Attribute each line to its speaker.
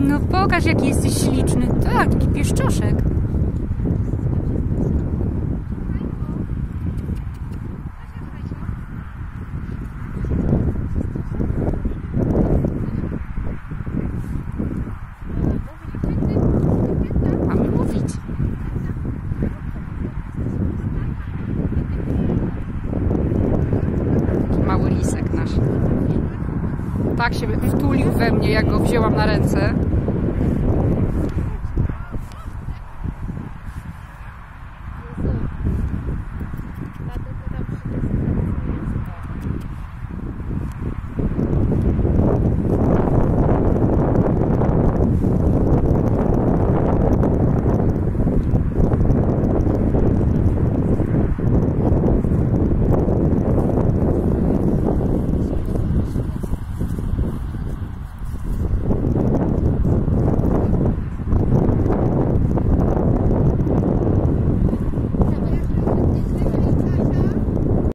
Speaker 1: No pokaż, jaki jesteś śliczny. Tak, taki pieszczoszek. Mamy mówić. Taki mały lisek nasz. Tak się wtulił we mnie, jak go wzięłam na ręce.